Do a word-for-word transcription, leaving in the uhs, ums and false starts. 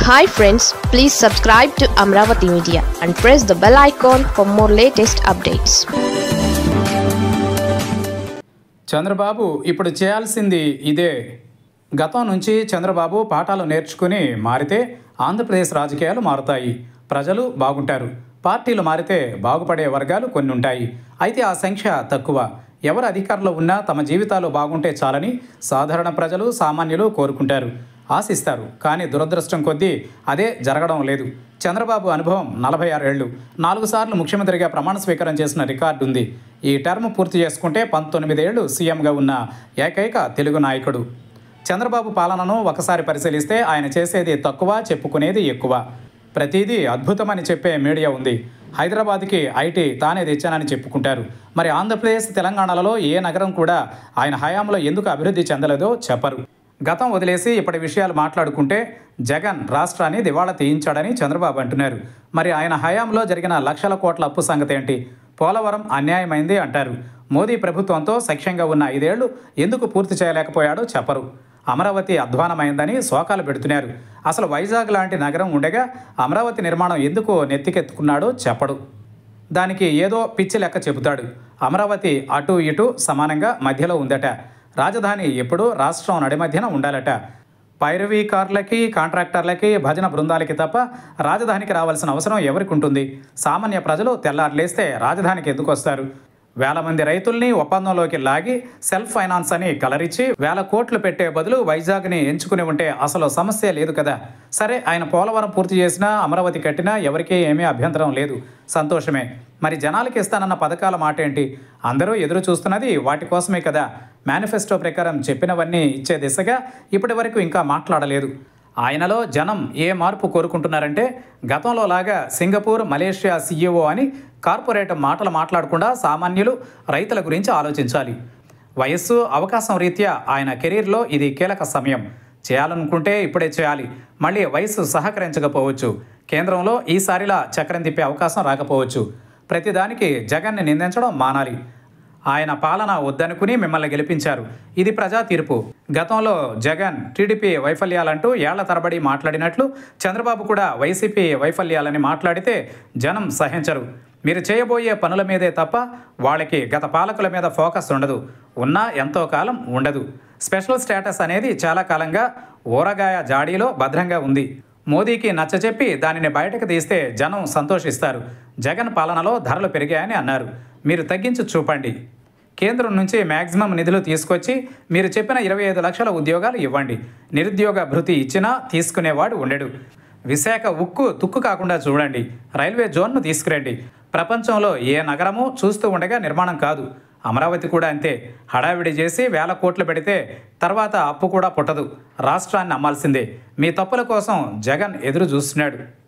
Hi friends, please subscribe to Amravati Media and press the bell icon for more latest updates. Chandrababu ఇప్పుడు చేయాల్సింది ఇదే. గతం నుంచి చంద్రబాబు పాఠాలు నేర్చుకుని మారితే ఆంధ్రప్రదేశ్ రాజకీయాలు మారుతాయి, ప్రజలు బాగుంటారు. పార్టీలు మారితే బాగుపడే వర్గాలు కొన్ని ఉంటాయి. అయితే ఆ సంఖ్య తక్కువ. ఎవరు అధికారంలో ఉన్నా తమ జీవితాలు బాగుంటే చాలని సాధారణ ప్రజలు, సామాన్యులు కోరుకుంటారు, ఆశిస్తారు. కానీ దురదృష్టం కొద్దీ అదే జరగడం లేదు. చంద్రబాబు అనుభవం నలభై ఆరు ఏళ్ళు, నాలుగు సార్లు ముఖ్యమంత్రిగా ప్రమాణ స్వీకారం చేసిన రికార్డు ఉంది. ఈ టర్మ్ పూర్తి చేసుకుంటే పంతొమ్మిది ఏళ్ళు సీఎంగా ఉన్న ఏకైక తెలుగు నాయకుడు. చంద్రబాబు పాలనను ఒకసారి పరిశీలిస్తే ఆయన చేసేది తక్కువ, చెప్పుకునేది ఎక్కువ. ప్రతిదీ అద్భుతమని చెప్పే మీడియా ఉంది. హైదరాబాద్కి ఐటీ తానే తెచ్చానని చెప్పుకుంటారు. మరి ఆంధ్రప్రదేశ్, తెలంగాణలలో ఏ నగరం కూడా ఆయన హయాంలో ఎందుకు అభివృద్ధి చెందలేదో చెప్పరు. గతం వదిలేసి ఇప్పటి విషయాలు మాట్లాడుకుంటే జగన్ రాష్ట్రాన్ని దివాళా తీయించాడని చంద్రబాబు అంటున్నారు. మరి ఆయన హయాంలో జరిగిన లక్షల కోట్ల అప్పు సంగతి ఏంటి? పోలవరం అన్యాయమైంది అంటారు. మోదీ ప్రభుత్వంతో సఖ్యంగా ఉన్న ఐదేళ్లు ఎందుకు పూర్తి చేయలేకపోయాడో చెప్పరు. అమరావతి అధ్వానమైందని శోకాలు పెడుతున్నారు. అసలు వైజాగ్ లాంటి నగరం ఉండగా అమరావతి నిర్మాణం ఎందుకు నెత్తికెత్తుకున్నాడో చెప్పడు. దానికి ఏదో పిచ్చి లెక్క చెబుతాడు. అమరావతి అటు ఇటు సమానంగా మధ్యలో ఉందట. రాజధాని ఎప్పుడూ రాష్ట్రం నడిమధ్యన ఉండాలట. పైరవీకారులకి, కాంట్రాక్టర్లకి, భజన బృందాలకి తప్ప రాజధానికి రావాల్సిన అవసరం ఎవరికి ఉంటుంది? సామాన్య ప్రజలు తెల్లారు లేస్తే రాజధానికి ఎందుకు వస్తారు? వేల మంది రైతుల్ని ఒప్పందంలోకి లాగి సెల్ఫ్ ఫైనాన్స్ అని కలరిచ్చి వేల కోట్లు పెట్టే బదులు వైజాగ్ని ఎంచుకుని ఉంటే అసలు సమస్య లేదు కదా. సరే, ఆయన పోలవరం పూర్తి చేసినా, అమరావతి కట్టినా ఎవరికీ ఏమీ అభ్యంతరం లేదు, సంతోషమే. మరి జనాలకి ఇస్తానన్న పథకాల మాట ఏంటి? అందరూ ఎదురు చూస్తున్నది వాటి కోసమే కదా. మేనిఫెస్టో ప్రకారం చెప్పినవన్నీ ఇచ్చే దిశగా ఇప్పటి వరకు ఇంకా మాట్లాడలేదు. ఆయనలో జనం ఏ మార్పు కోరుకుంటున్నారంటే గతంలో లాగా సింగపూర్, మలేషియా సీఈఓ అని కార్పొరేట్ మాటలు మాట్లాడకుండా సామాన్యులు, రైతుల గురించి ఆలోచించాలి. వయస్సు, అవకాశం రీత్యా ఆయన కెరీర్లో ఇది కీలక సమయం. చేయాలనుకుంటే ఇప్పుడే చేయాలి. మళ్ళీ వయస్సు సహకరించకపోవచ్చు. కేంద్రంలో ఈసారిలా చక్రం తిప్పే అవకాశం రాకపోవచ్చు. ప్రతిదానికి జగన్ని నిందించడం మానాలి. ఆయన పాలన వద్దనుకుని మిమ్మల్ని గెలిపించారు. ఇది ప్రజా తీర్పు. గతంలో జగన్ టీడీపీ వైఫల్యాలంటూ ఏళ్ల తరబడి మాట్లాడినట్లు చంద్రబాబు కూడా వైసీపీ వైఫల్యాలని మాట్లాడితే జనం సహించరు. మీరు చేయబోయే పనుల మీదే తప్ప వాళ్ళకి గత పాలకుల మీద ఫోకస్ ఉండదు. ఉన్నా ఎంతో కాలం ఉండదు. స్పెషల్ స్టేటస్ అనేది చాలా కాలంగా ఊరగాయ జాడీలో భద్రంగా ఉంది. మోదీకి నచ్చచెప్పి దానిని బయటకు తీస్తే జనం సంతోషిస్తారు. జగన్ పాలనలో ధరలు పెరిగాయని అన్నారు. మీరు తగ్గించి చూపండి. కేంద్రం నుంచి మ్యాక్సిమం నిధులు తీసుకొచ్చి మీరు చెప్పిన ఇరవై ఐదు లక్షల ఉద్యోగాలు ఇవ్వండి. నిరుద్యోగ భృతి ఇచ్చినా తీసుకునేవాడు ఉండడు. విశాఖ ఉక్కు తుక్కు కాకుండా చూడండి. రైల్వే జోన్ను తీసుకురండి. ప్రపంచంలో ఏ నగరము చూస్తూ ఉండగా నిర్మాణం కాదు. అమరావతి కూడా అంతే. హడావిడి చేసి వేల కోట్లు పెడితే తర్వాత అప్పు కూడా పుట్టదు. రాష్ట్రాన్ని అమ్మాల్సిందే. మీ తప్పుల కోసం జగన్ ఎదురు చూస్తున్నాడు.